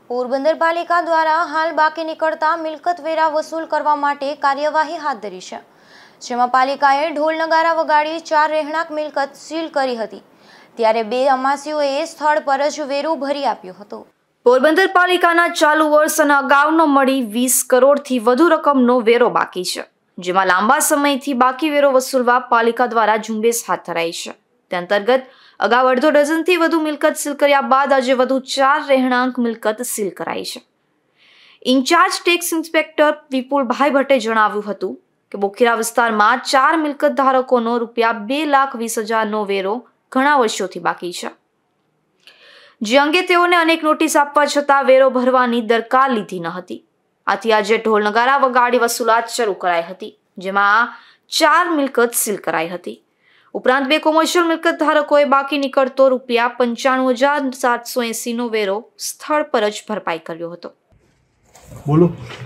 પોરબંદર પાલિકા દ્વારા હાલ બાકી નીકળતા મિલકત વેરા વસૂલ કરવા માટે કાર્યવાહી હાથ ધરી છે, જેમાં પાલિકાએ ઢોલ નગારા વગાડી 4 રહેણાંક મિલકત સીલ કરી હતી, ત્યારે 2 અમાસીઓએ સ્થળ પર જ વેરો ભરી આપ્યો હતો। પોરબંદર પાલિકાના ચાલુ વર્ષ અને અગાઉનો મળી 20 કરોડથી વધુ રકમનો વેરો બાકી છે, જેમાં લાંબા સમયથી બાકી વેરો વસૂલવા પાલિકા દ્વારા ઝુંબેશ હાથ ધરાઈ છે। તે અંતર્ગત અગાઉ અડધો ડઝનથી વધુ મિલકત સીલ કર્યા બાદ આજે વધુ 4 રહેણાંક મિલકત સીલ કરાઈ છે। ઇન્ચાર્જ ટેક્સ ઇન્સ્પેક્ટર વિપુલભાઈ ભટ્ટે જણાવ્યું હતું કે બોખીરા વિસ્તારમાં 4 મિલકત ધારકોનો ₹2,20,000નો વેરો ઘણા વર્ષોથી બાકી છે, જે અંગે તેઓને અનેક નોટિસ આપવા છતાં વેરો ભરવાની દરકાર લીધી ન હતી। આથી આજે ઢોલ નગારા વગાડી વસૂલાત શરૂ કરાઈ હતી, જેમાં 4 મિલકત સીલ કરાઈ હતી। ઉપરાંત 2 કોમર્શિયલ મિલકત ધારકોએ બાકી નીકળતો ₹95,780નો વેરો સ્થળ પર જ ભરપાઈ કર્યો હતો। બોલો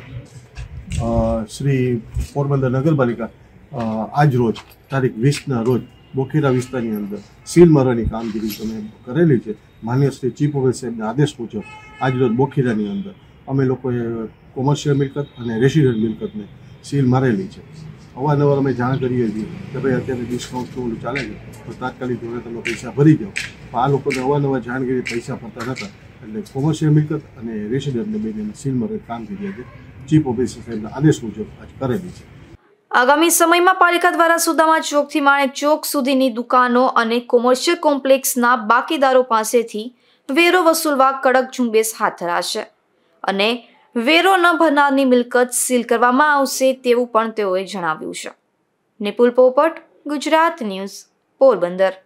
શ્રી પોરબંદર નગરપાલિકા આજ રોજ તારીખ 20ના રોજ બોખીરા વિસ્તારની અંદર સીલ મારવાની કામગીરી તમે કરેલી છે। માન્ય શ્રી ચીફ ઓફિસર સાહેબના આદેશ મુજબ આજ રોજ બોખીરાની અંદર અમે લોકોએ કોમર્શિયલ મિલકત અને રેસિડેન્ટ મિલકતને સીલ મારેલી છે। અવારનવાર અમે જાણ કરીએ છીએ કે ભાઈ અત્યારે ડિસ્કાઉન્ટનું ચાલે છે તો તાત્કાલિક ધોરણે તમે પૈસા ભરી જાઓ, પણ આ લોકોને અવારનવાર જાણ કરી પૈસા ભરતા નહોતા, એટલે કોમર્શિયલ મિલકત અને રેસિડેન્ટને બેને સીલ મારવાની કામગીરી આજે ચીફ ઓફિસર સાહેબના આદેશ મુજબ આજ કરેલી છે। આગામી સમયમાં પાલિકા દ્વારા સુદામા ચોકથી માણેક ચોક સુધીની દુકાનો અને કોમર્શિયલ કોમ્પ્લેક્સના બાકીદારો પાસેથી વેરો વસૂલવા કડક ઝુંબેશ હાથ ધરાશે અને વેરો ન ભરનારની મિલકત સીલ કરવામાં આવશે તેવું પણ તેઓએ જણાવ્યું છે। નિપુલ પોપટ, ગુજરાત ન્યૂઝ, પોરબંદર।